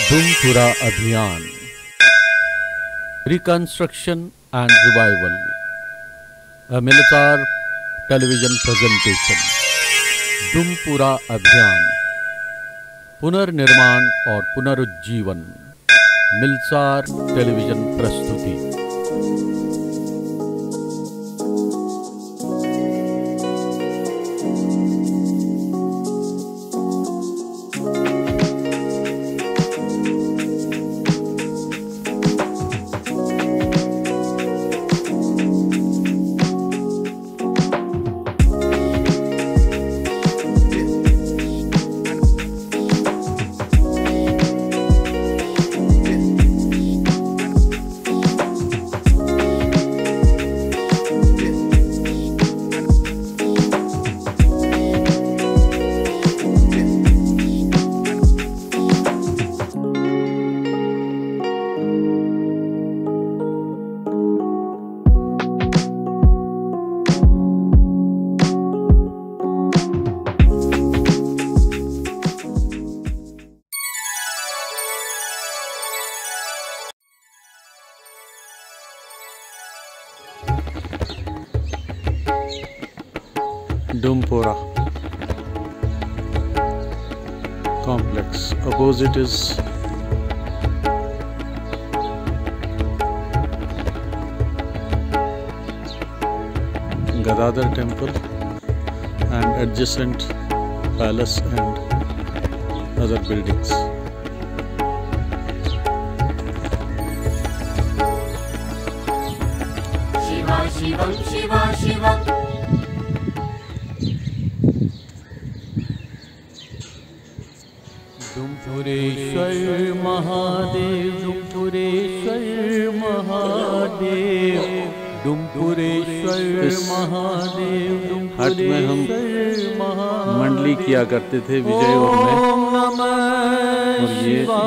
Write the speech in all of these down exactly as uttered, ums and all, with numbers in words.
डूमपुरा अभियान, reconstruction and revival, a मिलतार television presentation. Doompura अभियान, पुनर्निर्माण और पुनरुज्जीवन। मिलसार टेलीविजन प्रस्तुति। Doompura complex. Opposite is Gadadhar Temple and adjacent palace and other buildings. Shiva Shivam Shiva Shivam. Doompureshwar Mahadev, Doompureshwar Mahadev, Doompureshwar Mahadev. हट में हम मंडली किया करते थे, विजय और मैं। और ये जो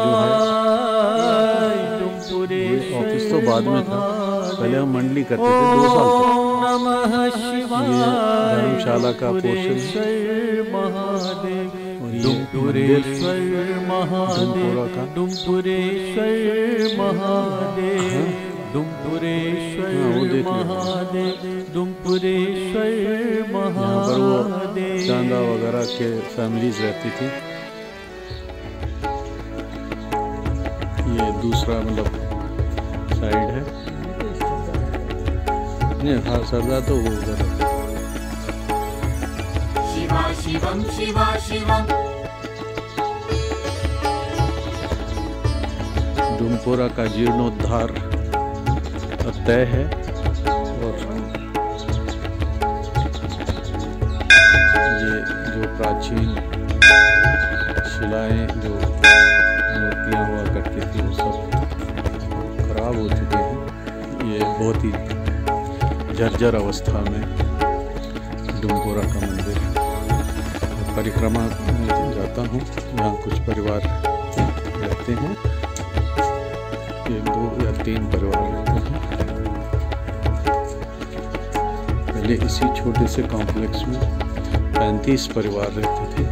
है ऑफिस तो बाद में था, पहले हम मंडली करते थे दो साल तक। ये धर्मशाला का पोर्शन महादेव, डूमपुरेश्वर महादेव, डूमपुरेश्वर महादेव, डूमपुरेश्वर महादेव, डूमपुरेश्वर महादेव। यहाँ पर वो चांदा वगैरह के फैमिलीज रहती थी। ये दूसरा मतलब साइड है, नहीं हाँ सरदार तो वो उधर है। शिवा शिवम शिवा शिवम। डूमपुरा का जीर्णोद्धार अब तय है और ये जो प्राचीन शिलाएं जो मूर्तियां हुआ करती थी वो सब खराब हो चुके हैं। ये बहुत ही जर्जर अवस्था में डूमपुरा का मंदिर है। परिक्रमा में जाता हूँ, यहाँ कुछ परिवार रहते हैं, एक दो या तीन परिवार रहते हैं। पहले इसी छोटे से कॉम्प्लेक्स में पैंतीस परिवार रहते थे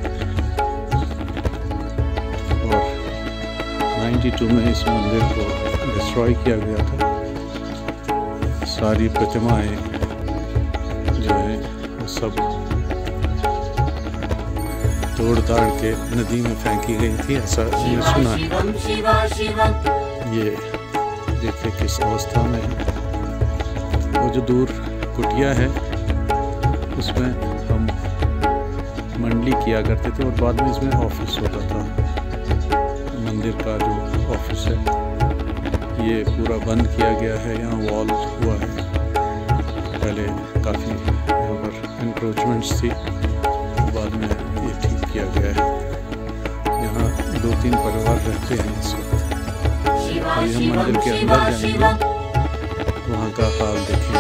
और बानवे में इस मंदिर को डिस्ट्रॉय किया गया था। सारी प्रतिमाएं जो है वो सब तोड़ ताड़ के नदी में फेंकी गई थी, ऐसा ये सुना है। ये देखिए किस अवस्था में है। वो जो दूर कुटिया है उसमें हम मंडली किया करते थे और बाद में इसमें ऑफिस होता था। मंदिर का जो ऑफिस है ये पूरा बंद किया गया है। यहाँ वॉल हुआ है, पहले काफ़ी यहाँ पर इंक्रोचमेंट्स थी, बाद में ये ठीक किया गया है। यहाँ दो तीन परिवार रहते हैं इस वक्त। अभी हम मंदिर के अंदर जाएंगे, वहाँ का हाल देखेंगे।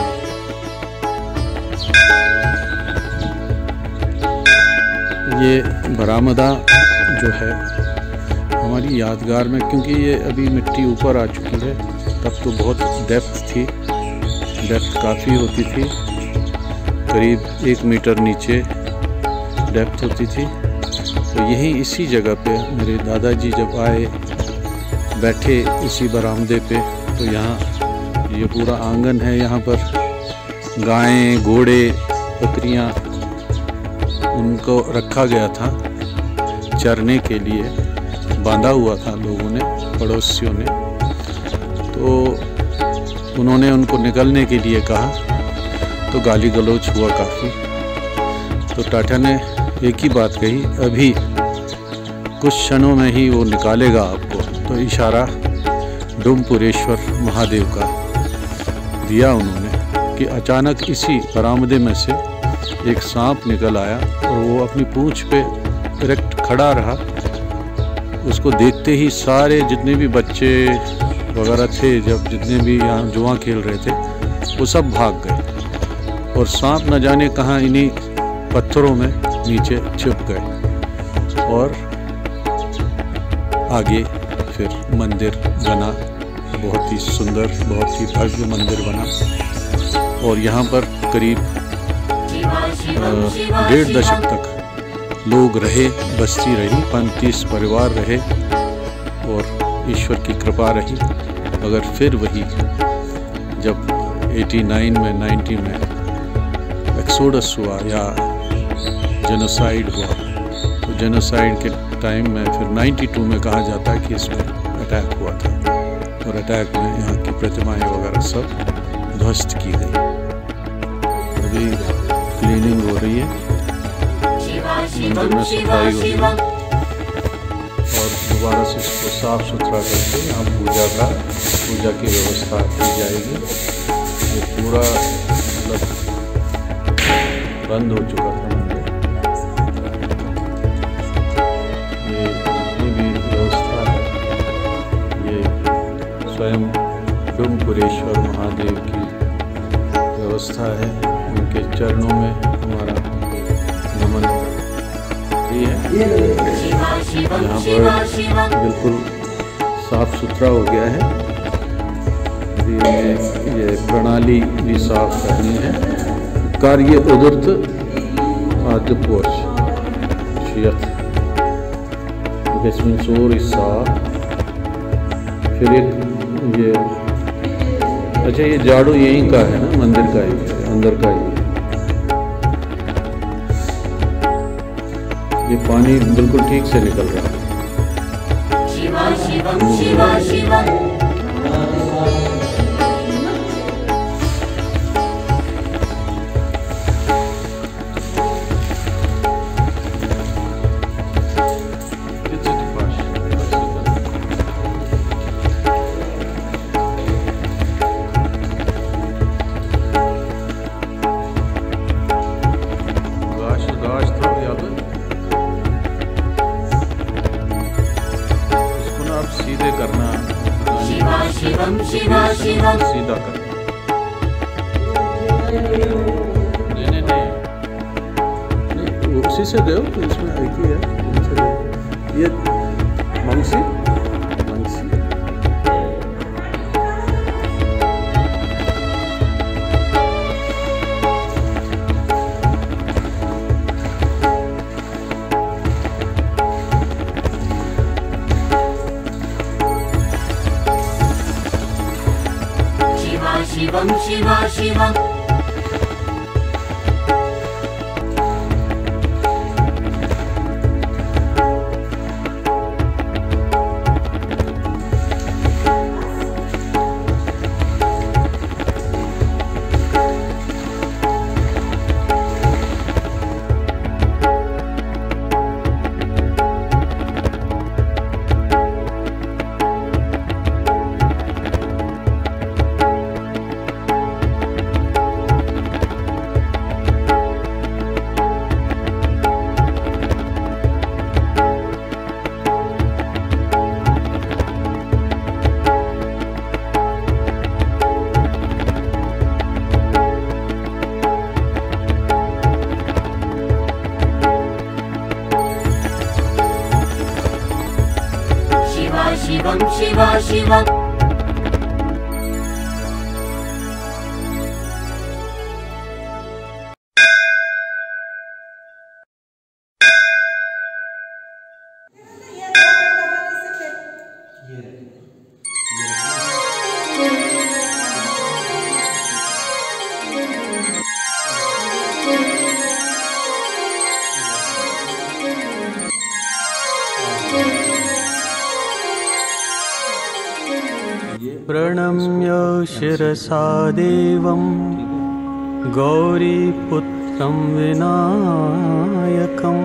ये बरामदा जो है हमारी यादगार में, क्योंकि ये अभी मिट्टी ऊपर आ चुकी है, तब तो बहुत डेप्थ थी, डेप्थ काफ़ी होती थी, करीब एक मीटर नीचे डेप्थ होती थी। तो यहीं इसी जगह पे मेरे दादाजी जब आए बैठे इसी बरामदे पे। तो यहाँ ये पूरा आंगन है, यहाँ पर गायें, घोड़े, बकरियाँ उनको रखा गया था चरने के लिए, बांधा हुआ था लोगों ने, पड़ोसियों ने। तो उन्होंने उनको निकलने के लिए कहा तो गाली गलौज हुआ काफ़ी। तो टाटा ने एक ही बात कही, अभी कुछ क्षणों में ही वो निकालेगा आपको। तो इशारा डुमपुरेश्वर महादेव का दिया उन्होंने कि अचानक इसी बरामदे में से एक सांप निकल आया और वो अपनी पूंछ पे डायरेक्ट खड़ा रहा। उसको देखते ही सारे जितने भी बच्चे वगैरह थे, जब जितने भी यहाँ जुआ खेल रहे थे, वो सब भाग गए और सांप न जाने कहाँ इन्हीं पत्थरों में नीचे छिप गए। और आगे फिर मंदिर बना, बहुत ही सुंदर, बहुत ही भव्य मंदिर बना। और यहाँ पर करीब डेढ़ दशक तक लोग रहे, बस्ती रही, पैंतीस परिवार रहे और ईश्वर की कृपा रही। मगर फिर वही जब नवासी में, नब्बे में एक्सोडस हुआ या जेनोसाइड हुआ, तो जेनोसाइड के टाइम में फिर बानवे में कहा जाता है कि इसमें अटैक हुआ था और अटैक में यहाँ की प्रतिमाएं वगैरह सब ध्वस्त की गई। अभी क्लीनिंग हो रही है, मंदिर में सफाई हो रही है और दोबारा से इसको साफ सुथरा करके यहाँ पूजा का पूजा की व्यवस्था की जाएगी। ये पूरा मतलब बंद हो चुका था मंदिर। ये जितनी भी व्यवस्था है ये स्वयं डुमपुरेश्वर महादेव की व्यवस्था है। उनके चरणों में हमारा नमन है। यहाँ पर बिल्कुल साफ सुथरा हो गया है। अभी हमें ये प्रणाली भी साफ करनी है। कार्य उदर्त आदिपोष शियत इसमें चोर हिस्सा। फिर एक ये अच्छा, ये झाड़ू यहीं का है ना, मंदिर का ही है, अंदर का ही। ये पानी बिल्कुल ठीक से निकल रहा है। शिवा शिवम शिवा शिवम सीधे करना, शिवा शिवम शिवा शिवम सीधा करना। नहीं नहीं नहीं, नहीं उसी से दो, तो इसमें एक ही है। ये मंगसी मंगसी शिवम शिवा शिवम शिवम शिवा शिवम ये प्रणम्य शिरसा देवं गौरीपुत्रं विनायकं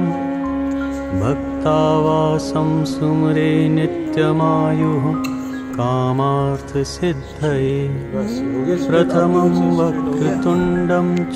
भक्तावासं सुमरे नित्यमायुः कामार्थसिद्धये। प्रथमं वक्रतुण्डं च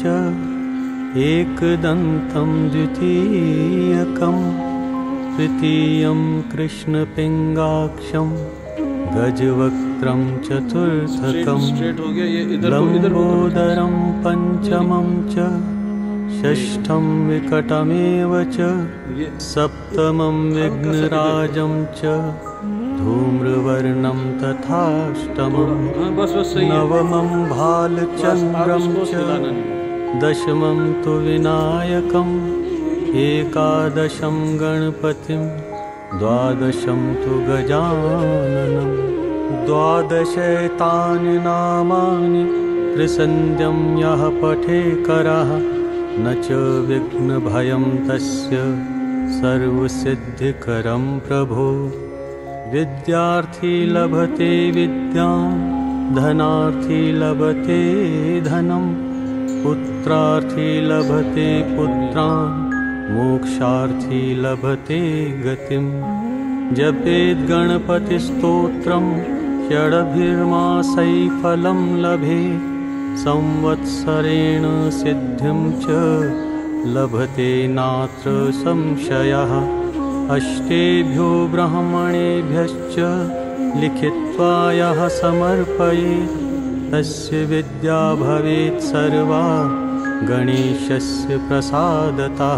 एकदन्तं द्वितीयकं तृतीयं कृष्णपिङ्गाक्षं गजवक्त्रं चतुर्थकं लम्बोदरं पञ्चमं च षष्ठं विकटमेव च सप्तमं विघ्नराजं च धूम्रवर्णं तथाष्टमं नवमं भालचन्द्रं च दशमं तु विनायकम् एकादशं गणपतिं द्वादशं तु गजाननं द्वादशैतानि नामानि त्रिसन्ध्यं यः पठेकरः न च विघ्नभयं तस्य सर्वसिद्धिकरं प्रभो। विद्यार्थी लभते विद्यां धनार्थी लभते धनं पुत्रार्थी लभते पुत्रान् मोक्षार्थी लभते गतिं। जपेद् गणपतिस्तोत्रं षडभिर्मासै फलं लभे संवत्सरेण सिद्धिं च लभते नात्र संशयः। अष्टेभ्यो ब्राह्मणेभ्यश्च लिखित्वा यः समर्पयेत् तस्य विद्या भवेत् सर्वा गणेशस्य प्रसादतः।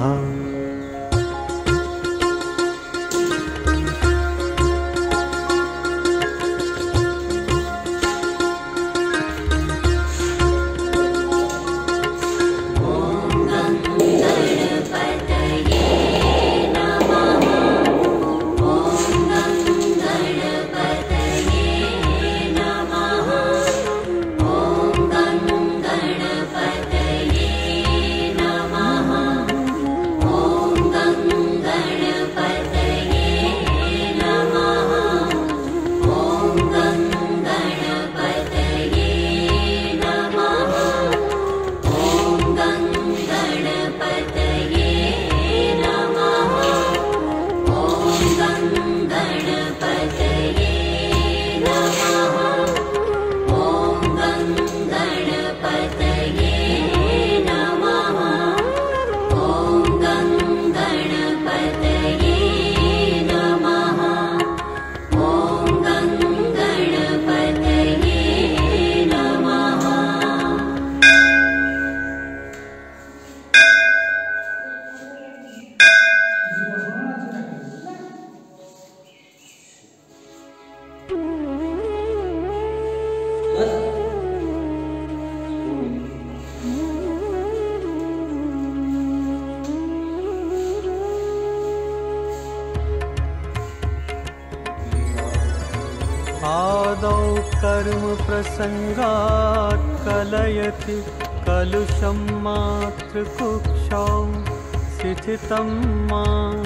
आदौ कर्म प्रसंगात् कलयति कलुषं मातृकुक्षौ स्थितं मां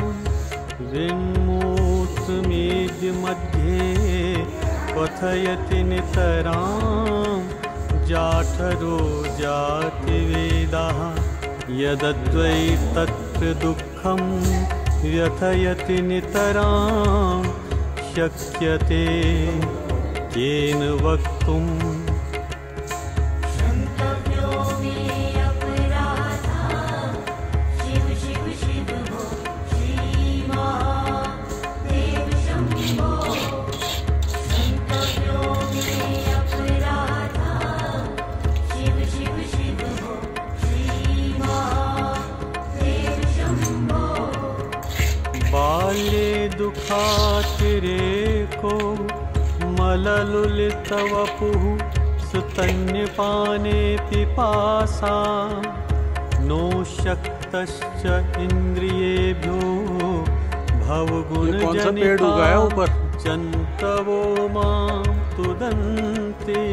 विन्मूर्तमेद्य मध्ये कथयति नितरां जाठरो जातिवेदः यदद्वै तत्र दुःखं व्यथयति नितरां शक्यते केन वक्तुम्। बाल्ये दुःखातिरेको मललुलितवपुः सुतन्यपाने पिपासा नो शक्तश्च इंद्रियेभ्यो भवगुणजनिता जन्तवो मां तुदन्ति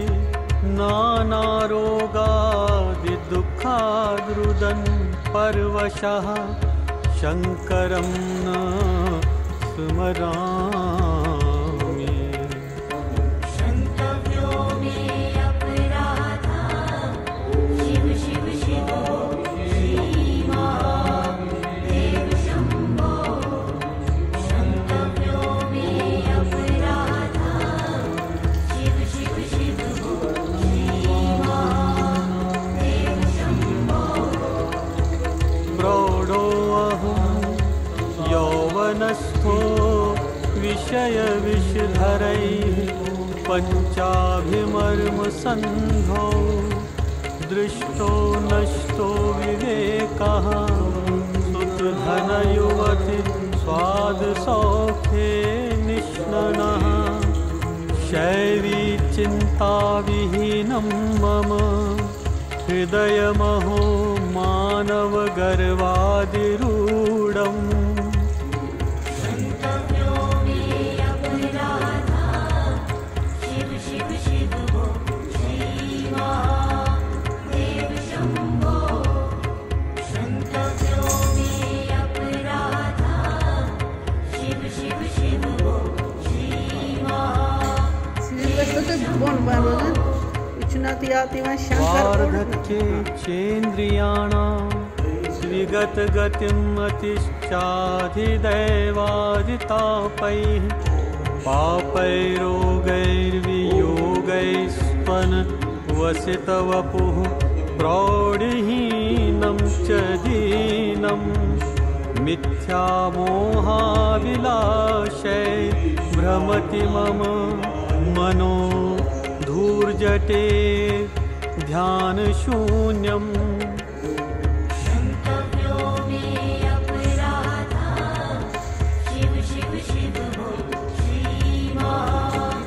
नानारोगादिदुःखाद्रुदन् परवशः शङ्करं न स्मरामि। क्षन्तव्यो मे अपराधा शिव शिव शिव श्रीमान् देव शम्भो। क्षन्तव्यो मे अपराधा शिव शिव शिव श्रीमान् देव शम्भो। प्रौढोऽहं यौवनस्थो विषयविषधरैः पञ्चाभिमर्मसन्धौ दृष्टो नष्टो विवेकः सुतधनयुवति स्वादसौखे निष्णनः। शैवी चिन्ताविहीनं मम हृदयमहो मानवगर्वादिरूढम्। क्षन्तव्यो मे अपराधा शिव शिव शिव श्रीमान् देव शम्भो। क्षन्तव्यो मे अपराधा शिव शिव शिव श्रीमान्। वार्धक्ये चेन्द्रियाणां विगतगतिम् अतिश्चाधिदैवादितापैः पापैरोगैर्वियोगैस्त्वन् वसितवपुः प्रौढहीनं च दीनं। मिथ्यामोहाविलाशै भ्रमति मम मनो धूर्जटे ध्यानशून्यम्। क्षन्तव्यो मे अपराधा शिव शिव शिव श्रीमान्।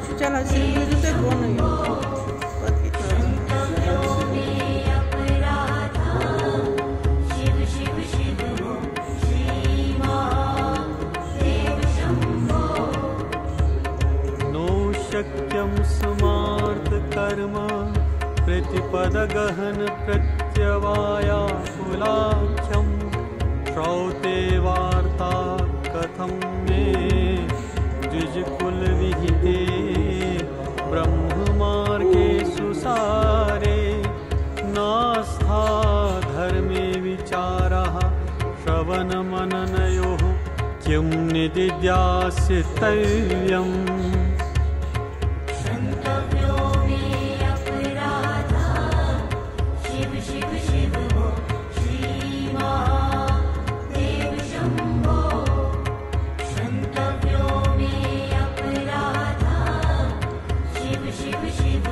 क्षन्तव्यो मे अपराधा शिव शिव शिव श्रीमान् देव शम्भो। नो शक्यं समार्थकर्म प्रतिपदगहन प्रत्यवायाकुलाख्यं। श्रौते वार्ता कथं मे द्विजकुलविहिते ब्रह्ममार्गे सुसारे। नास्था धर्मे विचारः श्रवणमननयोः किं निदिध्यासितव्यम्। क्षन्तव्यो मे अपराधा शिव शिव शिव श्रीमान् देव शम्भो। क्षन्तव्यो मे अपराधा शिव शिव शिव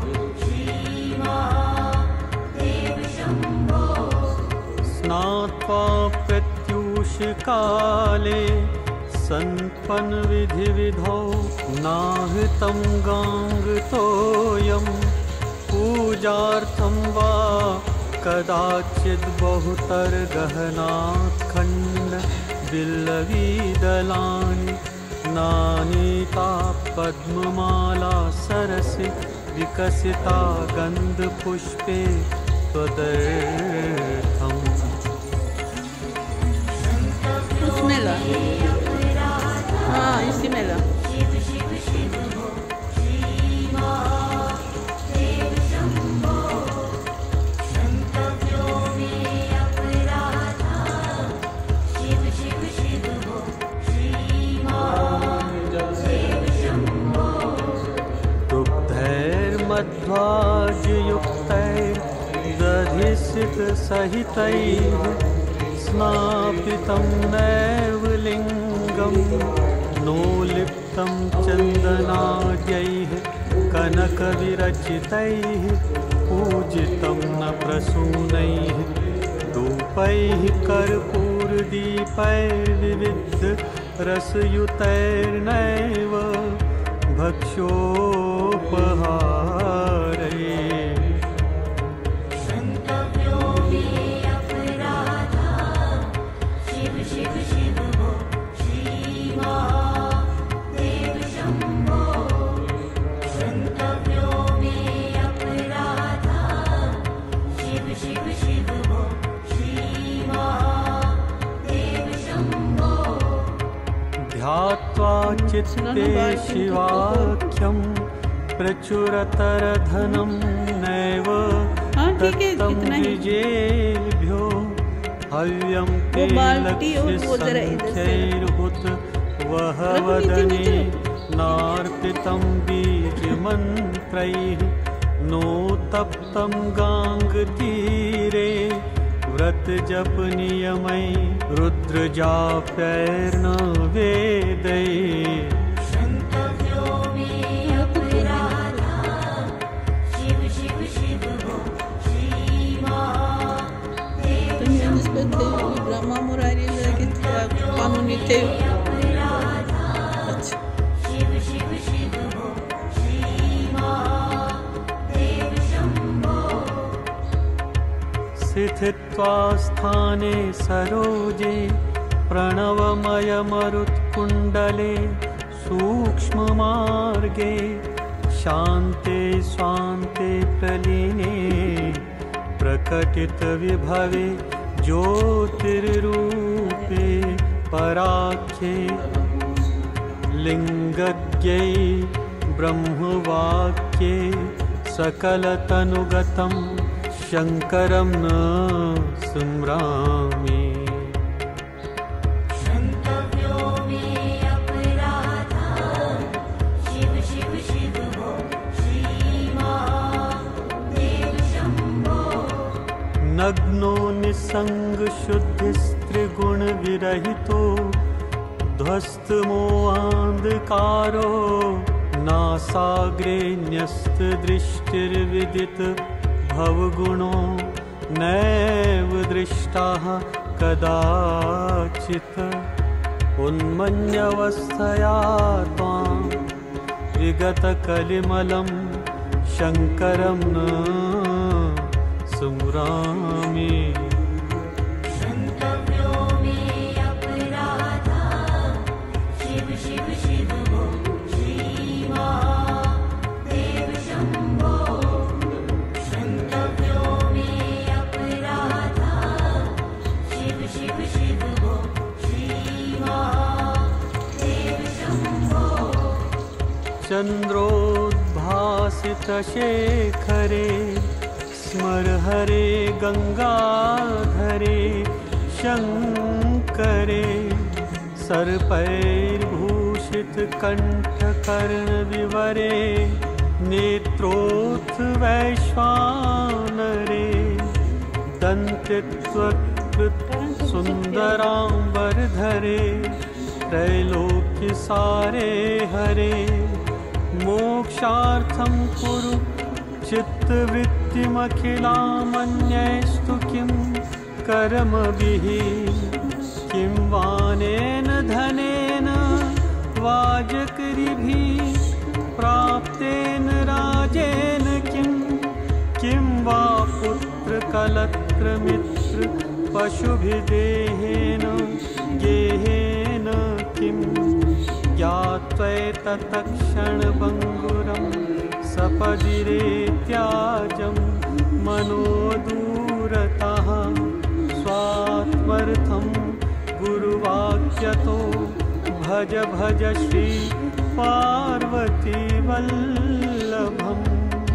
श्रीमान् देव शम्भो। स्नात्वा प्रत्यूषकाले सन्पन्नविधिविधौ नाहृतं गाङ्गतोऽयं। पूजार्थं वा कदाचिद् बहुतरगहनाखण्ड बिल्लवीदलानि नानीता पद्ममाला सरसि विकसिता गन्धपुष्पे त्वदर्थम्। हाँ इसी में ला। शिव शिव शिव श्रीमान् देव शम्भो। क्षन्तव्यो मे अपराधा शिव शिव शिव श्रीमान् देव शम्भो। दुग्धैर्मध्वाज्युक्तैर्दधिसितसहितैः स्नापितं नैव लिङ्गं। नोलिप्तं चन्दनाद्यैः कनकविरचितैः पूजितं न प्रसूनैः। धूपैः कर्पूरदीपैर्विविधरसयुतैर्नैव भक्ष्योपहारैः। क्षन्तव्यो मे अपराधा शिव शिव शिव श्रीमान् देव शम्भो। क्षन्तव्यो मे अपराधा शिव शिव शिव श्रीमान् देव शम्भो। ध्यात्वा ध्यात्वा चित्ते शिवाख्यं प्रचुरतरधनं नैव दत्तं द्विजेभ्यो हव्यं ते लक्ष्यसङ्ख्यैर्हुत वह वदने नार्पितं बीजमन्त्रैः नोत्तप्तं गाङ्गतीरे व्रतजपनियमै रुद्रजाप्यैर्न वेदैः क्षन्तव्यो मे अपराधः शिव शिव शिव वो ब्रह्मा मुरारी कानूनी थे। अच्छा शिव शिव शिव वो श्रीमहादेव शम्भो। स्थित्वा स्थाने सरोजे प्रणवमयमरुत्कुण्डले सूक्ष्ममार्गे शान्ते स्वान्ते प्रलीने प्रकटितविभवे ज्योतिर्रूपे पराख्ये लिङ्गज्ञै ब्रह्मवाक्ये सकलतनुगतं शङ्करं न स्मरामि। क्षन्तव्यो मे अपराधः शिव शिव शिव वो श्रीमहादेव शम्भो। नग्नो निस्सङ्गशुद्धिस्त्रिगुणविरहितो ध्वस्तमोऽन्धकारो नासाग्रे न्यस्तदृष्टिर्विदित भवगुणो नैव दृष्टाः कदाचित् उन्मन्यवस्थया त्वां विगतकलिमलं शङ्करं न स्मरामि। क्षन्तव्यो मे अपराधः शिव शिव शिव वो श्रीमहादेव शम्भो। क्षन्तव्यो मे अपराधः शिव शिव शिव वो श्रीमहादेव शम्भो। चन्द्रोद्भासितशेखरे स्मर हरे गंगाधरे शङ्करे सर्पैर्भूषितकण्ठकर्णविवरे नेत्रोत्थ वैश्वानरे दन्तित्वत्कृतसुन्दराम्बरधरे त्रैलोक्यसारे हरे मोक्षार्थं कुरु चित्तवृत्तिमखिलामन्यैस्तु किं कर्मभिः किं वानेन धनेन वाजकरिभिः प्राप्तेन राजेन किं किं वा पुत्रकलत्रमित्र पशुभिदेहेन गेहेन किं ज्ञात्वैतत्क्षणभङ्गुरं सपदिरे त्याजं मनोदूरतः स्वात्मर्थं गुरुवाक्यतो भज भज श्री पार्वती वल्लभम्।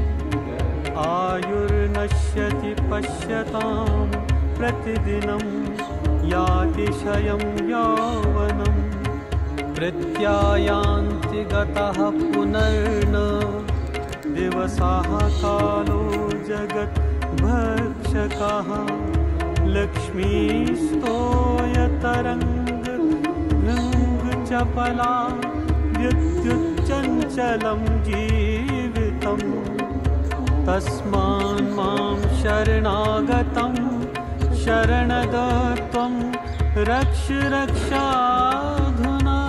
आयुर्नश्यति पश्यतां प्रतिदिनं याति क्षयं यौवनं प्रत्यायान्ति गतः पुनर्न दिवसाः कालो जगद्भक्षकः लक्ष्मीस्तोयतरङ्गभृङ्गचपला विद्युच्चञ्चलं जीवितं तस्मान् मां शरणागतं शरणद त्वं रक्ष रक्षाधुना।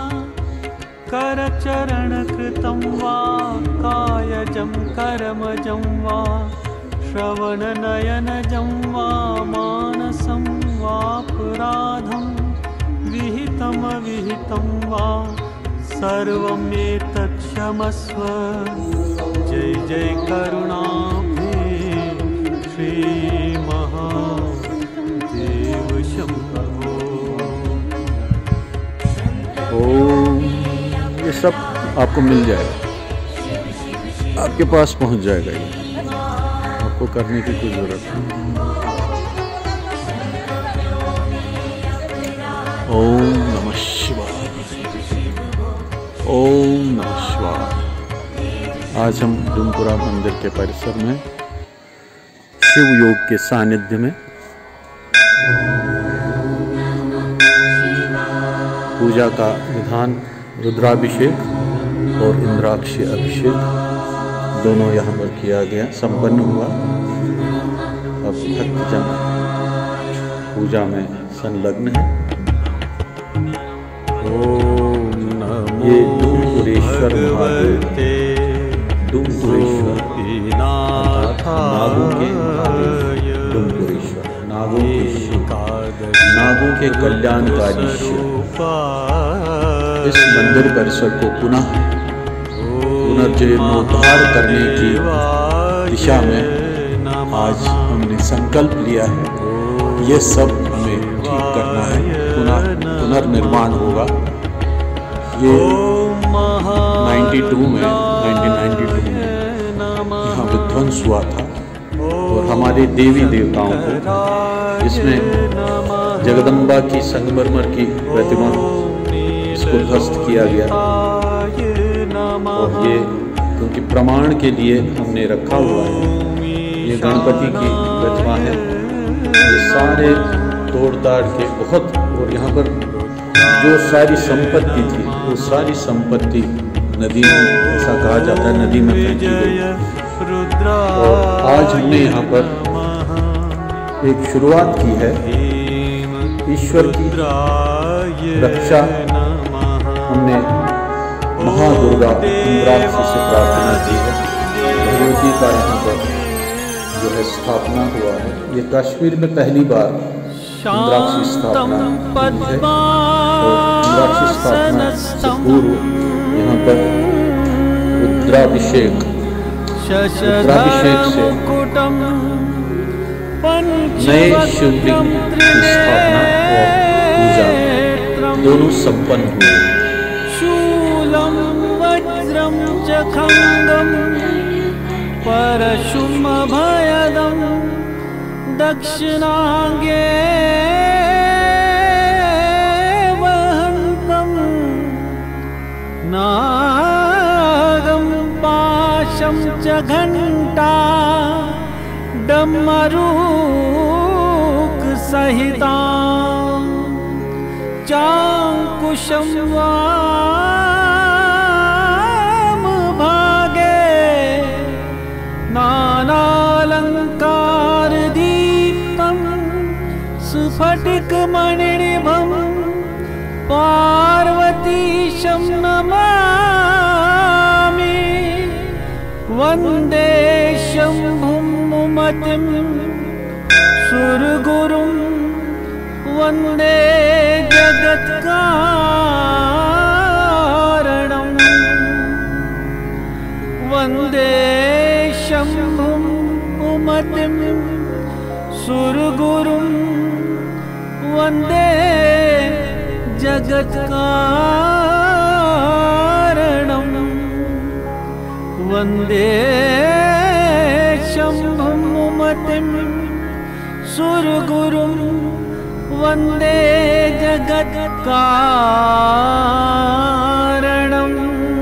करचरणकृतं वा कायजं कर्मजं वा श्रवणनयनजं वा मानसं वापराधं विहितमविहितं वा सर्वमेतत् क्षमस्व। जय जय करुणाब्धे श्री महादेव शम्भो। ओम सब आपको मिल जाएगा, आपके पास पहुंच जाएगा। ये आपको करने की कोई ज़रूरत नहीं। ओम नमः शिवाय, ओम नमः शिवाय। आज हम डूमपुरा मंदिर के परिसर में शिव योग के सानिध्य में पूजा का विधान रुद्राभिषेक और इंद्राक्षी अभिषेक दोनों यहाँ पर किया गया, संपन्न हुआ। अब भक्तजन पूजा में संलग्न है। ओम नमो ये डूमपुरेश्वर महादेव, डूमपुरेश्वर गोपीनाथ नागों के महादेव, डूमपुरेश्वर नागों के शिव, नागों के कल्याणकारी शिव। इस मंदिर परिसर को पुनः पुनर्जीर्णोद्धार करने की दिशा में आज हमने संकल्प लिया है। ये सब हमें ठीक करना है, पुनः पुनर्निर्माण होगा। ये बानवे में उन्नीस सौ बानवे में यहाँ विध्वंस हुआ था और हमारे देवी देवताओं को, इसमें जगदम्बा की संगमरमर की प्रतिमा, इसको ध्वस्त किया गया। और ये क्योंकि प्रमाण के लिए हमने रखा हुआ है, ये गणपति की प्रतिमा है। ये सारे तोड़ ताड़ के बहुत, और यहाँ पर जो सारी संपत्ति थी वो सारी संपत्ति नदी में, ऐसा कहा जाता है, नदी में फेंकी गई। और आज हमने यहाँ पर एक शुरुआत की है। ईश्वर की रक्षा हमने महादुर्गा इंद्राक्षी से प्रार्थना की है। भगवती का यहाँ पर जो है स्थापना हुआ है। ये कश्मीर में पहली बार इंद्राक्षी स्थापना हुई है। और इंद्राक्षी स्थापना से पूर्व यहाँ पर रुद्राभिषेक रुद्राभिषेक से नए शिवलिंग की स्थापना और पूजा दोनों संपन्न हुए। शूलं वज्रं च खड्गं परशुमभयदं दक्षिणाङ्गे वहन्तं नागं पाशं च घण्टा डमरूक सहितां चाङ्कुशं वामभागे नानालङ्कारदीप्तं सुफटिकमणिनिभं पार्वतीशं नमामि। वन्दे शम्भुमतिं सुरगुरुं वन्दे जगत्कारणं। वन्दे शम्भुमतिं सुरगुरुं वन्दे जगत्कारणं। वन्दे शम्भुमतिं सुरगुरुं वन्दे जगत्कारणम्।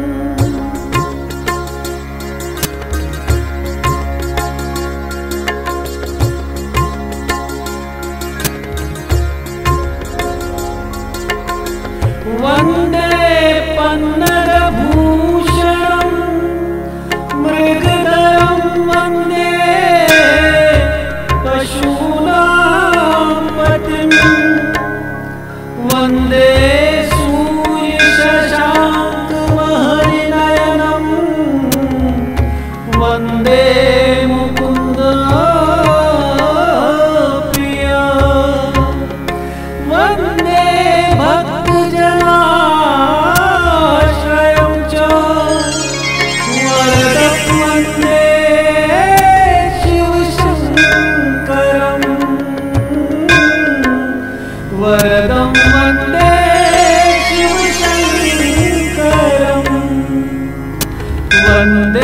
वन्दे पन्नगभूषणं मृगधरं वन्दे पशूनां पतिं। वन्दे सूर्यशशाङ्कमहरिनयनं वन्दे मुकुन्दप्रिया। वन्दे भक्तजनाश्रयं च वरदं वन्दे शिवशङ्करं। वरदं वन्दे शिवशङ्करम्। वन्दे